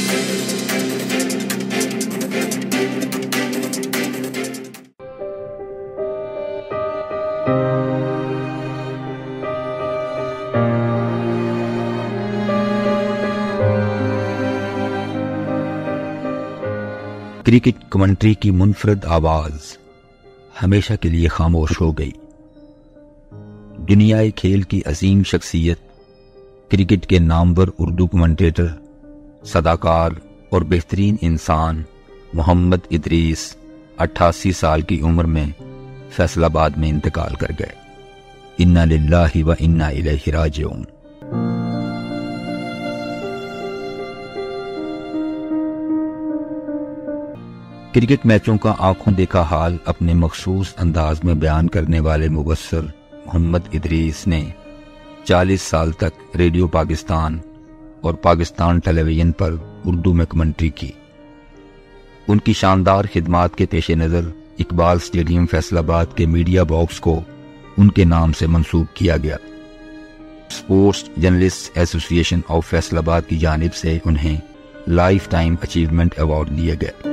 Cricket commentary کی منفرد آواز ہمیشہ کے لیے خاموش ہو گئی۔ دنیائے کھیل کی عظیم شخصیت، کرکٹ کے نامور اردو کمنٹیٹر، صداکار اور بہترین انسان محمد ادریس 88 سال کی عمر میں فیصل آباد میں انتقال کر گئے۔ انا للہ و انا الیہ راجعون۔ کرکٹ میچوں کا آنکھوں دیکھا حال اپنے مخصوص انداز میں بیان کرنے والے مبصر محمد ادریس نے 40 سال تک ریڈیو پاکستان اور پاکستان ٹیلی ویژن پر اردو میں کمنٹری کی۔ ان کی شاندار خدمات کے پیش نظر اقبال اسٹیڈیم فیصل آباد کے میڈیا باکس کو ان کے نام سے منسوب کیا گیا۔ اسپورٹس جرنلسٹ ایسوسی ایشن آف فیصل آباد کی جانب سے انہیں لائف ٹائم اچیومنٹ ایوارڈ دیے گئے۔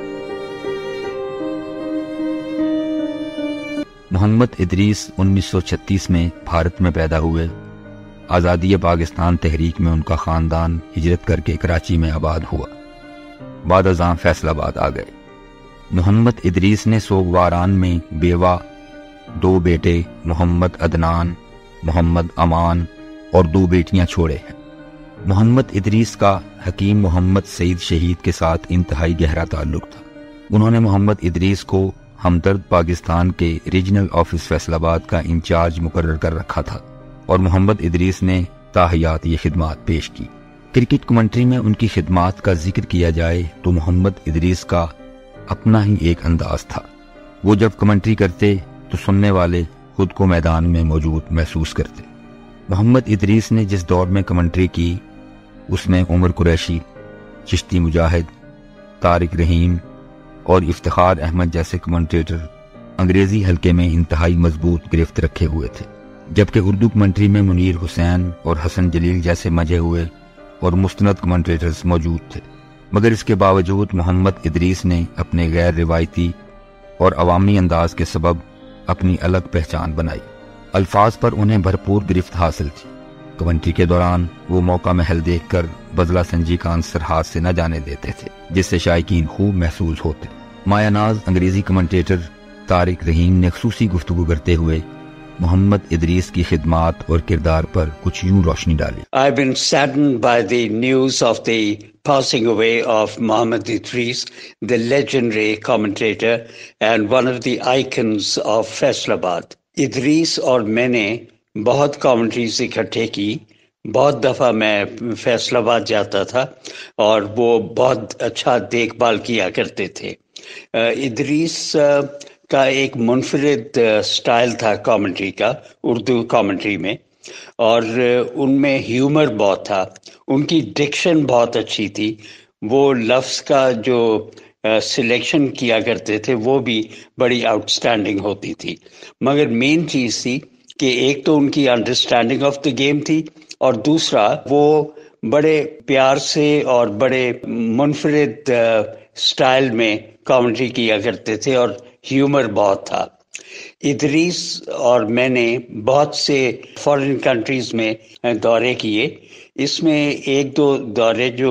محمد ادریس 1936 میں بھارت میں پیدا ہوئے۔ آزادی پاکستان تحریک میں ان کا خاندان ہجرت کر کے کراچی میں آباد ہوا۔ بعد ازاں فیصل آباد آ گئے۔ محمد ادریس نے سوگواران میں بیوہ، 2 بیٹے محمد عدنان، محمد امان اور 2 بیٹیاں چھوڑے ہیں۔ محمد ادریس کا حکیم محمد سعید شہید کے ساتھ انتہائی گہرا تعلق تھا۔ انہوں نے محمد ادریس کو ہمدرد پاکستان کے ریجنل آفس فیصل آباد کا انچارج مقرر کر رکھا تھا اور محمد ادریس نے تاحیات یہ خدمات پیش کی۔ کرکٹ کمنٹری میں ان کی خدمات کا ذکر کیا جائے تو محمد ادریس کا اپنا ہی ایک انداز تھا۔ وہ جب کمنٹری کرتے تو سننے والے خود کو میدان میں موجود محسوس کرتے۔ محمد ادریس نے جس دور میں کمنٹری کی اس میں عمر قریشی، چشتی مجاہد، طارق رحیم اور افتخار احمد جیسے کمنٹیٹر انگریزی حلقے میں انتہائی مضبوط گرفت رکھے ہوئے تھے، جبکہ اردو کمنٹری میں منیر حسین اور حسن جلیل جیسے مجے ہوئے اور مستند کمنٹیٹرز موجود تھے۔ مگر اس کے باوجود محمد ادریس نے اپنے غیر روایتی اور عوامی انداز کے سبب اپنی الگ پہچان بنائی۔ الفاظ پر انہیں بھرپور گرفت حاصل تھی۔ کمنٹری کے دوران وہ موقع محل دیکھ کر بزلہ سنجی کا عنصر ہاتھ سے نہ جانے دیتے تھے، جس سے شائقین خوب محسوس ہوتے۔ مایہ ناز انگریزی کمنٹیٹر طارق رحیم نے خصوصی گفتگو کرتے ہوئے محمد ادریس کی خدمات اور کردار پر کچھ یوں روشنی ڈالی۔ I've been saddened by the news of the passing away of Mohammad Idris, the legendary commentator and one of the icons of Faisalabad. Idris اور میں نے بہت کامنٹریز اکٹھے کی۔ بہت دفعہ میں فیصل آباد جاتا تھا اور وہ بہت اچھا دیکھ بھال کیا کرتے تھے۔ ادریس کا ایک منفرد سٹائل تھا کامنٹری کا، اردو کامنٹری میں، اور ان میں ہیومر بہت تھا۔ ان کی ڈکشن بہت اچھی تھی۔ وہ لفظ کا جو سلیکشن کیا کرتے تھے وہ بھی بڑی آؤٹ اسٹینڈنگ ہوتی تھی۔ مگر مین چیز تھی کہ ایک تو ان کی انڈرسٹینڈنگ آف دا گیم تھی، اور دوسرا وہ بڑے پیار سے اور بڑے منفرد سٹائل میں کامنٹری کیا کرتے تھے اور ہیومر بہت تھا۔ ادریس اور میں نے بہت سے فارن کنٹریز میں دورے کیے۔ اس میں ایک دو دورے جو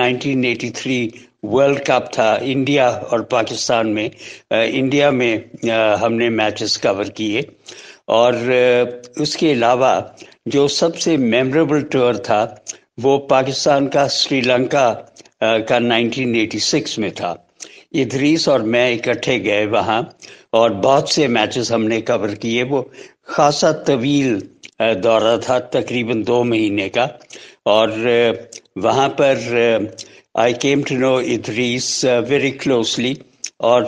1983 ورلڈ کپ تھا انڈیا اور پاکستان میں، انڈیا میں ہم نے میچز کور کیے، اور اس کے علاوہ جو سب سے میموریبل ٹور تھا وہ پاکستان کا سری لنکا کا 1986 میں تھا۔ ادریس اور میں اکٹھے گئے وہاں اور بہت سے میچز ہم نے کور کیے۔ وہ خاصا طویل دورہ تھا، تقریباً 2 مہینے کا، اور وہاں پر I came to know Idris very closely، اور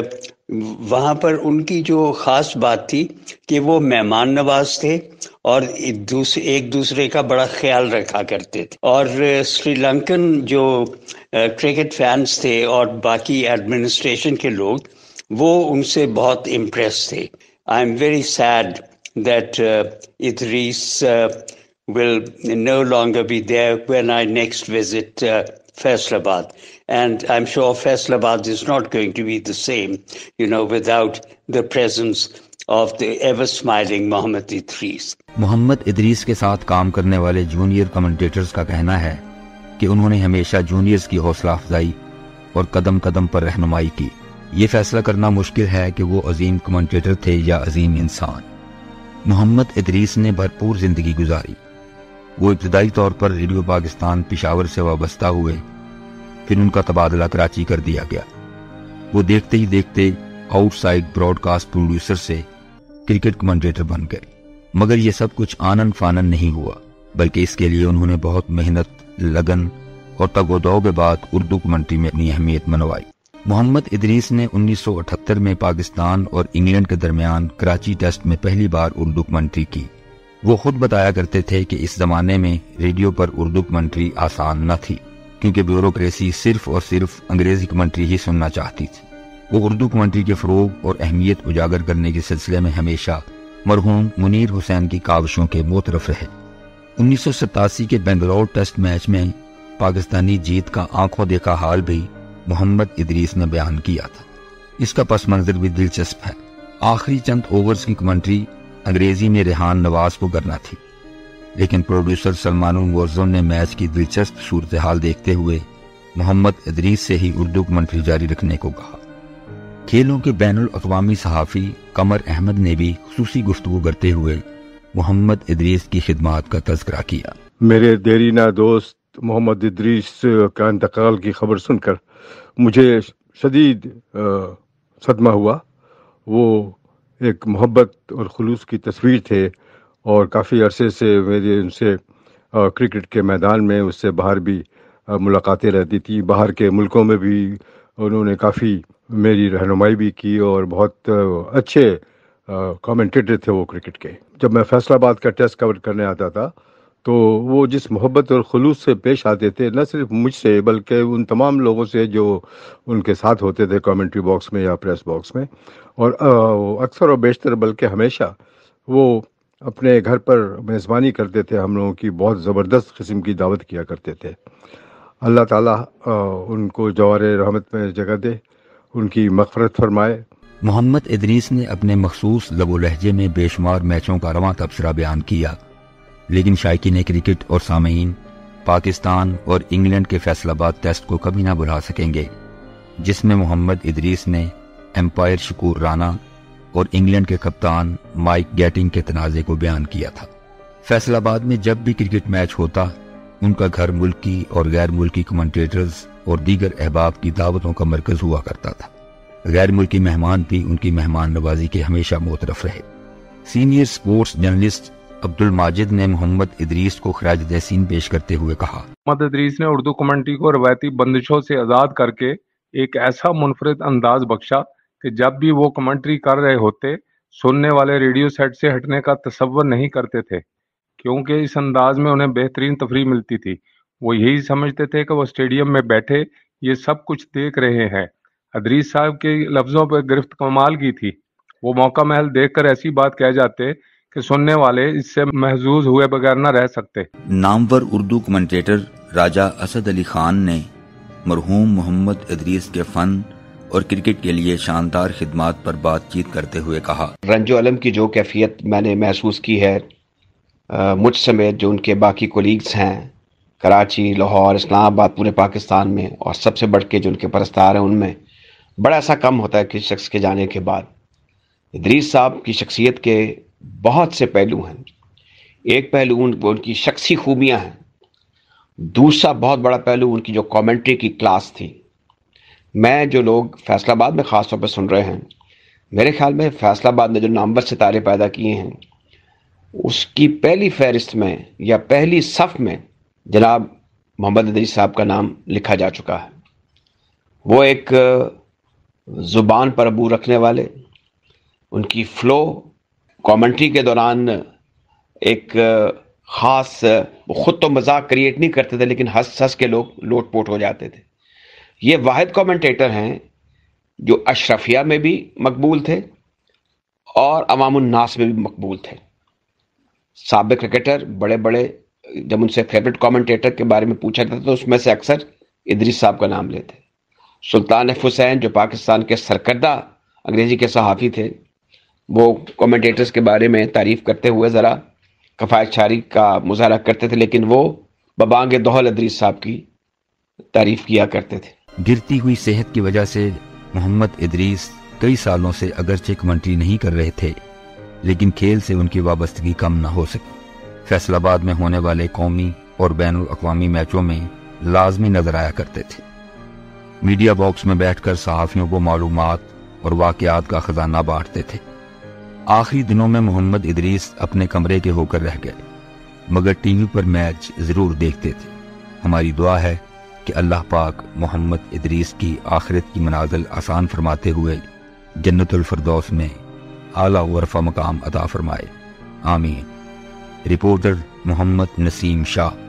وہاں پر ان کی جو خاص بات تھی کہ وہ مہمان نواز تھے اور ایک دوسرے کا بڑا خیال رکھا کرتے تھے، اور سری لنکن جو کرکٹ فینس تھے اور باقی ایڈمنسٹریشن کے لوگ وہ ان سے بہت امپریس تھے۔ I am very sad that Idris will no longer be there when I next visit Faisalabad. And I'm sure Faisalabad is not going to be the same, without the presence of the ever-smiling Mohammad Idris. محمد ادریس کے ساتھ کام کرنے والے junior commentators کا کہنا ہے کہ انہوں نے ہمیشہ جونیئرز کی حوصلہ افزائی اور قدم قدم پر رہنمائی کی. یہ فیصلہ کرنا مشکل ہے کہ وہ عظیم کمنٹیٹر تھے یا عظیم انسان. محمد ادریس نے بھرپور زندگی گزاری. وہ ابتدائی طور پر ریڈیو پاکستان پشاور سے وابستہ ہوئے، پھر ان کا تبادلہ کراچی کر دیا گیا. وہ دیکھتے ہی دیکھتے outside broadcast producer سے کرکٹ کمنٹیٹر بن گئے. مگر یہ سب کچھ آنن فانن نہیں ہوا، بلکہ اس کے لیے انہوں نے بہت محنت، لگن اور تگ و دو کے بعد اردو کمنٹری میں اپنی اہمیت منوائی. محمد ادریس نے 1978 میں پاکستان اور انگلینڈ کے درمیان کراچی ٹیسٹ میں پہلی بار اردو کمنٹری کی. وہ خود بتایا کرتے تھے کہ اس زمانے میں ریڈیو پر اردو کمنٹری آسان نہ تھی، کیونکہ بیوروکریسی صرف اور صرف انگریزی کمنٹری ہی سننا چاہتی تھی. وہ اردو کمنٹری کے فروغ اور اہمیت اجاگر کرنے کے سلسلے میں ہمیشہ مرحوم منیر حسین کی کاوشوں کے موطرف رہے. 1987 کے بنگلور ٹیسٹ میچ میں پاکستانی جیت کا آنکھوں دیکھا حال بھی محمد ادریس نے بیان کیا تھا. اس کا پس منظر بھی دلچسپ ہے. آخری چند اوورز کی کمنٹری انگریزی میں ریحان نواز کو کرنا تھی، لیکن پروڈیوسر سلمان المعظم نے میچ کی دلچسپ صورتحال دیکھتے ہوئے محمد ادریس سے ہی اردو کمنٹری جاری رکھنے کو کہا. کھیلوں کے بین الاقوامی صحافی قمر احمد نے بھی خصوصی گفتگو کرتے ہوئے محمد ادریس کی خدمات کا تذکرہ کیا. میرے دیرینہ دوست محمد ادریس کا انتقال کی خبر سن کر مجھے شدید صدمہ ہوا. وہ ایک محبت اور خلوص کی تصویر تھے اور کافی عرصے سے میری ان سے کرکٹ کے میدان میں اس سے باہر بھی ملاقاتیں رہتی تھیں. باہر کے ملکوں میں بھی انہوں نے کافی میری رہنمائی بھی کی اور بہت اچھے کامنٹیٹر تھے وہ کرکٹ کے. جب میں فیصل آباد کا ٹیسٹ کور کرنے آتا تھا تو وہ جس محبت اور خلوص سے پیش آتے تھے، نہ صرف مجھ سے بلکہ ان تمام لوگوں سے جو ان کے ساتھ ہوتے تھے کامنٹری باکس میں یا پریس باکس میں، اور اکثر و بیشتر بلکہ ہمیشہ وہ اپنے گھر پر میزبانی کرتے تھے. ہم لوگوں کی بہت زبردست قسم کی دعوت کیا کرتے تھے. اللہ تعالیٰ ان کو جوار رحمت میں جگہ دے، ان کی مغفرت فرمائے. محمد ادریس نے اپنے مخصوص لب و لہجے میں بے شمار میچوں کا رواں تبصرہ بیان کیا، لیکن شائقین کرکٹ اور سامعین پاکستان اور انگلینڈ کے فیصل آباد ٹیسٹ کو کبھی نہ بھلا سکیں گے، جس میں محمد ادریس نے امپائر شکور رانا اور انگلینڈ کے کپتان مائک گیٹنگ کے تنازع کو بیان کیا تھا. فیصل آباد میں جب بھی کرکٹ میچ ہوتا، ان کا گھر ملکی اور غیر ملکی کمنٹیٹرز اور دیگر احباب کی دعوتوں کا مرکز ہوا کرتا تھا. غیر ملکی مہمان بھی ان کی مہمان نوازی کے ہمیشہ موطرف رہے. Senior sports journalist Abdul Majid نے محمد ادریس کو خراج تحسین پیش کرتے ہوئے کہا، محمد ادریس نے اردو کمنٹری کو روایتی بندشوں سے آزاد کر کے ایک ایسا منفرد انداز بخشا کہ جب بھی وہ کمنٹری کر رہے ہوتے، سننے والے ریڈیو سیٹ سے ہٹنے کا تصور نہیں کرتے تھے، کیونکہ اس انداز میں انہیں بہترین تفریح ملتی تھی. وہ یہی سمجھتے تھے کہ وہ اسٹیڈیم میں بیٹھے یہ سب کچھ دیکھ رہے ہیں. ادریس صاحب کے لفظوں پہ گرفت کمال کی تھی. وہ موقع محل دیکھ کر ایسی بات کہہ جاتے کہ سننے والے اس سے محظوظ ہوئے بغیر نہ رہ سکتے. نامور اردو کمنٹیٹر راجہ اسد علی خان نے مرحوم محمد ادریس کے فن اور کرکٹ کے لیے شاندار خدمات پر بات چیت کرتے ہوئے کہا، رنج و علم کی جو کیفیت میں نے محسوس کی ہے، مجھ سمیت جو ان کے باقی کولیگز ہیں کراچی، لاہور، اسلام آباد، پورے پاکستان میں، اور سب سے بڑھ کے جو ان کے پرستار ہیں، ان میں بڑا ایسا کم ہوتا ہے کسی شخص کے جانے کے بعد. ادریس صاحب کی شخصیت کے بہت سے پہلو ہیں. ایک پہلو ان کی شخصی خوبیاں ہیں، دوسرا بہت بڑا پہلو ان کی جو کامنٹری کی کلاس تھی. میں جو لوگ فیصل آباد میں خاص طور پہ سن رہے ہیں، میرے خیال میں فیصل آباد نے جو نامور ستارے پیدا کیے ہیں، اس کی پہلی فہرست میں یا پہلی صف میں جناب محمد ادریس صاحب کا نام لکھا جا چکا ہے. وہ ایک زبان پر ابو رکھنے والے، ان کی فلو کامنٹری کے دوران ایک خاص، خود تو مذاق کریٹ نہیں کرتے تھے لیکن ہنس ہنس کے لوگ لوٹ پوٹ ہو جاتے تھے. یہ واحد کامنٹیٹر ہیں جو اشرفیہ میں بھی مقبول تھے اور عوام الناس میں بھی مقبول تھے. سابق کرکٹر بڑے بڑے جب ان سے فیوریٹ کامنٹیٹر کے بارے میں پوچھا جاتا تو اس میں سے اکثر ادریس صاحب کا نام لیتے. سلطان اف حسین جو پاکستان کے سرکردہ انگریزی کے صحافی تھے، وہ کومنٹیٹرز کے بارے میں تعریف کرتے ہوئے ذرا کفایت شاری کا مظاہرہ کرتے تھے، لیکن وہ ببانگ دہل ادریس صاحب کی تعریف کیا کرتے تھے. گرتی ہوئی صحت کی وجہ سے محمد ادریس کئی سالوں سے اگرچہ کمنٹری نہیں کر رہے تھے، لیکن کھیل سے ان کی وابستگی کم نہ ہو سکی. فیصل آباد میں ہونے والے قومی اور بین الاقوامی میچوں میں لازمی نظر آیا کرتے تھے. میڈیا باکس میں بیٹھ کر صحافیوں کو معلومات اور واقعات کا خزانہ بانٹتے تھے. آخری دنوں میں محمد ادریس اپنے کمرے کے ہو کر رہ گئے، مگر ٹی وی پر میچ ضرور دیکھتے تھے. ہماری دعا ہے کہ اللہ پاک محمد ادریس کی آخرت کی منازل آسان فرماتے ہوئے جنت الفردوس میں اعلیٰ و رفع مقام عطا فرمائے. آمین. رپورٹر محمد نسیم شاہ.